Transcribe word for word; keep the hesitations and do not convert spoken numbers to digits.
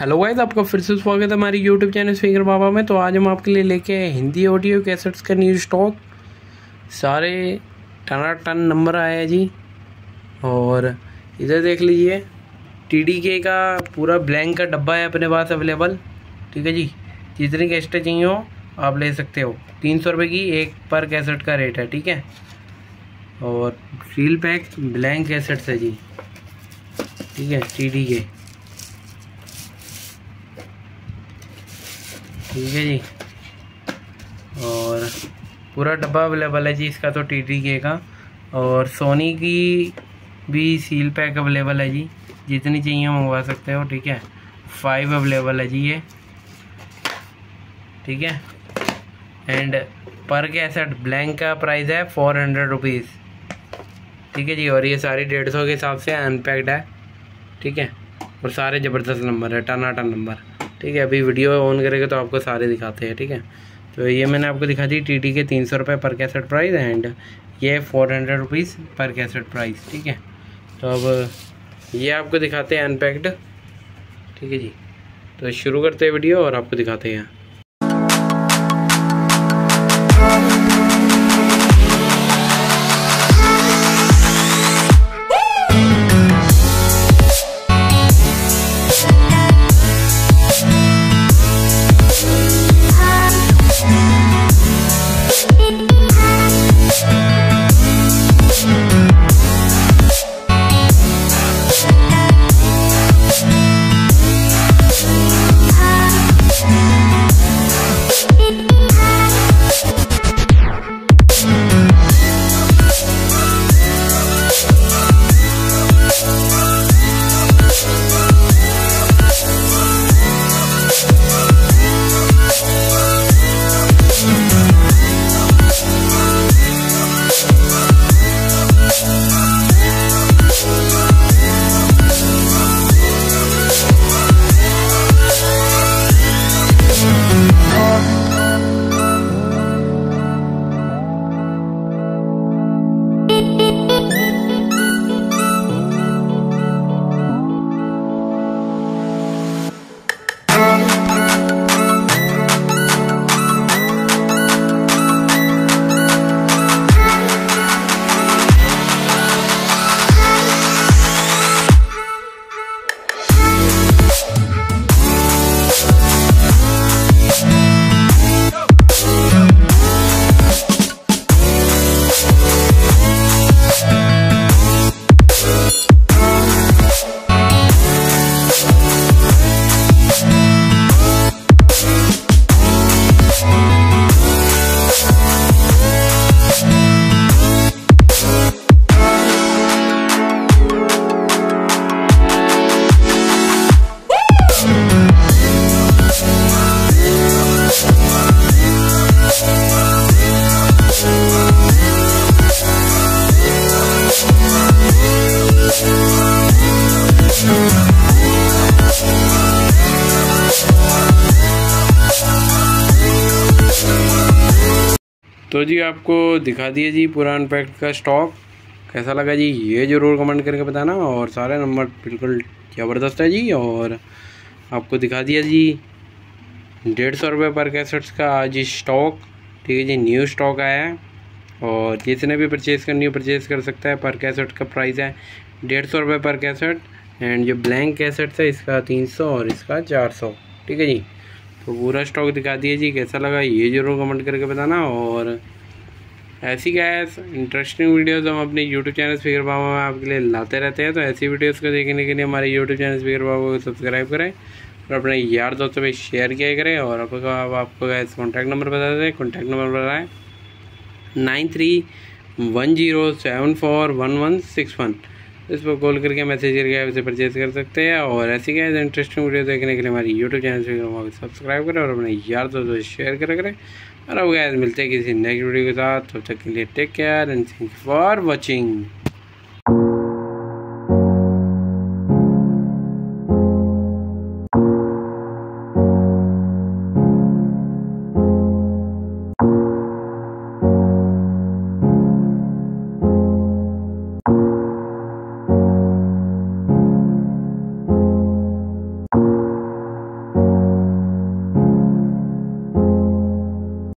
Hello guys, आपका फिर से स्वागत है हमारी यूट्यूब चैनल स्पीकर बाबा में। तो आज हम आपके लिए लेके आए हिंदी ऑडियो कैसेट्स का न्यू स्टॉक। सारे टना टन नंबर आया है जी। और इधर देख लीजिए, टीडीके का पूरा ब्लैंक का डब्बा है अपने पास अवेलेबल। ठीक है जी, जितनी कैसेटें चाहिए हो आप ले सकते हो। तीन सौ रुपये की एक पर कैसेट का रेट है। ठीक है, और सील पैक ब्लैंक कैसेट्स है जी। ठीक है, टीडीके। ठीक है जी, और पूरा डब्बा अवेलेबल है जी इसका तो टीडीके का। और सोनी की भी सील पैक अवेलेबल है जी, जितनी चाहिए मंगवा सकते हो। ठीक है, फाइव अवेलेबल है जी ये। ठीक है, एंड पर कैसेट ब्लैंक का प्राइस है फोर हंड्रेड रुपीज़। ठीक है जी, और ये सारी डेढ़ सौ के हिसाब से अनपैक्ड है। ठीक है, और सारे ज़बरदस्त नंबर है, टना टन नंबर। ठीक है, अभी वीडियो ऑन करेंगे तो आपको सारे दिखाते हैं। ठीक है, तो ये मैंने आपको दिखा दी टी टी के तीन सौ रुपये पर कैसेट प्राइस एंड ये four hundred rupees per cassette price. ठीक है, तो अब ये आपको दिखाते हैं अनपैक्ड। ठीक है जी, तो शुरू करते हैं वीडियो और आपको दिखाते हैं। तो जी आपको दिखा दिए जी पूरा अनपैक्ड का स्टॉक। कैसा लगा जी ये ज़रूर कमेंट करके बताना। और सारे नंबर बिल्कुल ज़बरदस्त है जी। और आपको दिखा दिया जी डेढ़ सौ रुपये पर कैसेट्स का आज स्टॉक। ठीक है जी, न्यू स्टॉक आया है और जिसने भी परचेज़ करनी हो परचेज़ कर सकता है। पर कैसेट का प्राइस है डेढ़ सौ रुपये पर कैसेट एंड जो ब्लैंक कैसेट्स है इसका तीन सौ और इसका चार सौ। ठीक है जी, तो पूरा स्टॉक दिखा दिए जी। कैसा लगा ये ज़रूर कमेंट करके बताना। और ऐसी क्या है इंटरेस्टिंग वीडियोस हम अपने यूट्यूब चैनल स्पीकर बाबा में आपके लिए लाते रहते हैं। तो ऐसी वीडियोस को देखने के लिए हमारे यूट्यूब चैनल स्पीकर बाबा को सब्सक्राइब करें और अपने यार दोस्तों में शेयर किया करें। और आपको आपको कॉन्टैक्ट नंबर बता दें। कॉन्टैक्ट नंबर बताएँ nine three one zero seven four one one six one. इस पर कॉल करके मैसेज करके आप इसे परचेज कर सकते हैं। और ऐसी क्या इंटरेस्टिंग वीडियो देखने के लिए हमारी यूट्यूब चैनल से सब्सक्राइब करें और अपने यार दोस्तों शेयर करें करें। और अब गैस मिलते हैं किसी नेक्स्ट वीडियो के साथ, तब तक के लिए take care and thank you for watching.